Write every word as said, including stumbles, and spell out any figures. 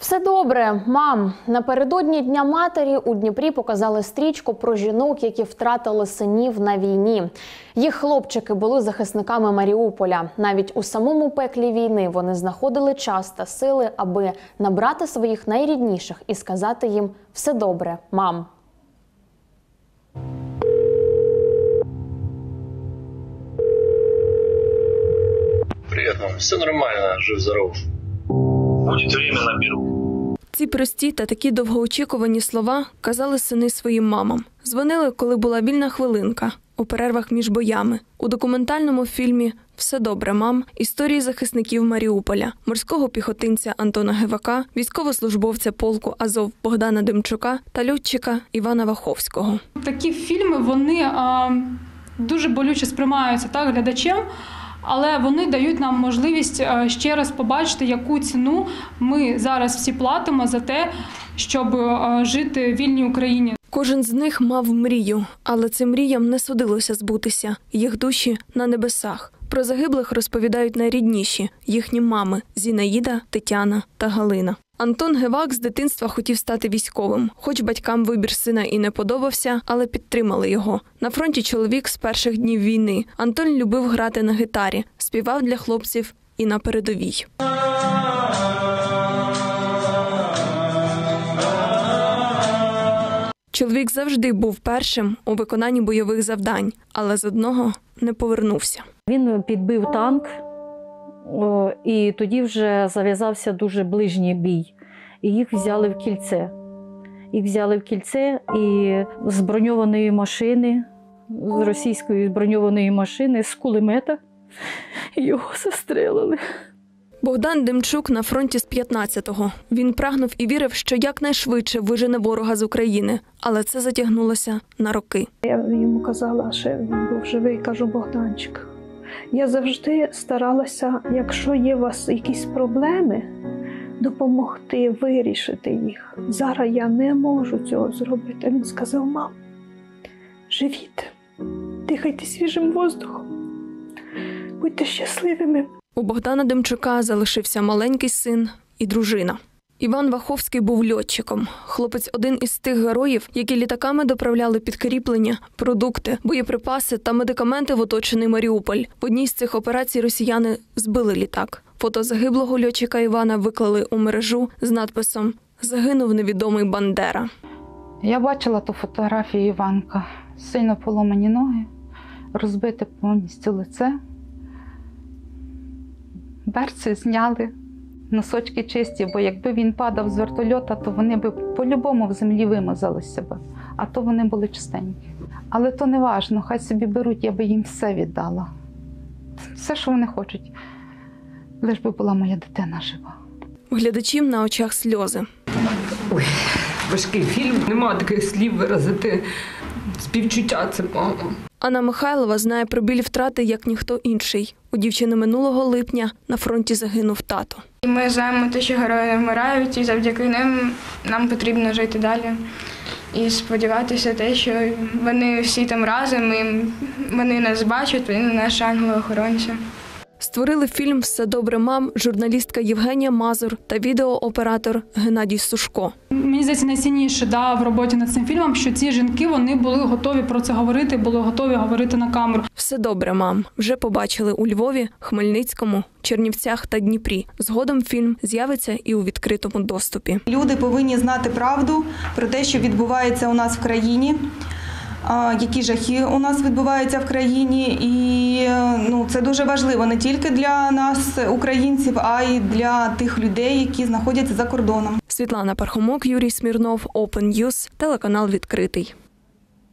Все добре, мам. Напередодні Дня матері у Дніпрі показали стрічку про жінок, які втратили синів на війні. Їх хлопчики були захисниками Маріуполя. Навіть у самому пеклі війни вони знаходили час та сили, аби набрати своїх найрідніших і сказати їм «Все добре, мам». Привет, мам. Все нормально, жив-здоров. Будет время, наберу. Ці прості та такі довгоочікувані слова казали сини своїм мамам. Дзвонили, коли була вільна хвилинка, у перервах між боями. У документальному фільмі «Все добре, мам» історії захисників Маріуполя, морського піхотинця Антона Гевака, військовослужбовця полку Азов Богдана Демчука та льотчика Івана Ваховського. Такі фільми, вони а, дуже болюче сприймаються так, глядачем, але вони дають нам можливість ще раз побачити, яку ціну ми зараз всі платимо за те, щоб жити в вільній Україні. Кожен з них мав мрію, але цим мріям не судилося збутися. Їх душі на небесах. Про загиблих розповідають найрідніші – їхні мами – Зінаїда, Тетяна та Галина. Антон Гевак з дитинства хотів стати військовим. Хоч батькам вибір сина і не подобався, але підтримали його. На фронті чоловік з перших днів війни. Антон любив грати на гітарі, співав для хлопців і на передовій. Чоловік завжди був першим у виконанні бойових завдань, але з одного не повернувся. Він підбив танк, і тоді вже зав'язався дуже ближній бій. І їх взяли в кільце. Їх взяли в кільце і з броньованої машини, з російської броньованої машини, з кулемета його застрелили. Богдан Демчук на фронті з п'ятнадцятого. Він прагнув і вірив, що якнайшвидше вижене ворога з України. Але це затягнулося на роки. Я йому казала, що він був живий, кажу, Богданчик, я завжди старалася, якщо є у вас якісь проблеми, допомогти вирішити їх. Зараз я не можу цього зробити. Він сказав, мам, живіть, дихайте свіжим воздухом, будьте щасливими. У Богдана Демчука залишився маленький син і дружина. Іван Ваховський був льотчиком. Хлопець один із тих героїв, які літаками доправляли підкріплення, продукти, боєприпаси та медикаменти в оточений Маріуполь. В одній з цих операцій росіяни збили літак. Фото загиблого льотчика Івана виклали у мережу з надписом «Загинув невідомий Бандера». Я бачила ту фотографію Іванка. Сильно поломані ноги, розбите повністю лице. Берці зняли, носочки чисті, бо якби він падав з вертольота, то вони б по-любому в землі вимазалися б, а то вони були чистенькі. Але то не важливо, хай собі беруть, я би їм все віддала. Все, що вони хочуть, лиш би була моя дитина жива. У глядачів на очах сльози. Ой, важкий фільм, нема таких слів виразити співчуття це мама. Анна Михайлова знає про біль втрати, як ніхто інший. У дівчини минулого липня на фронті загинув тато. Ми знаємо те, що герої не вмирають, і завдяки ним нам потрібно жити далі. І сподіватися те, що вони всі там разом, і вони нас бачать, вони наші ангели-охоронці. Створили фільм «Все добре, мам» журналістка Євгенія Мазур та відеооператор Геннадій Сушко. Мені здається, найцінніше да, в роботі над цим фільмом, що ці жінки вони були готові про це говорити, були готові говорити на камеру. «Все добре, мам» вже побачили у Львові, Хмельницькому, Чернівцях та Дніпрі. Згодом фільм з'явиться і у відкритому доступі. Люди повинні знати правду про те, що відбувається у нас в країні. Які жахи у нас відбуваються в країні, і ну, це дуже важливо не тільки для нас, українців, а й для тих людей, які знаходяться за кордоном. Світлана Пархомок, Юрій Смірнов, Open News, телеканал «Відкритий».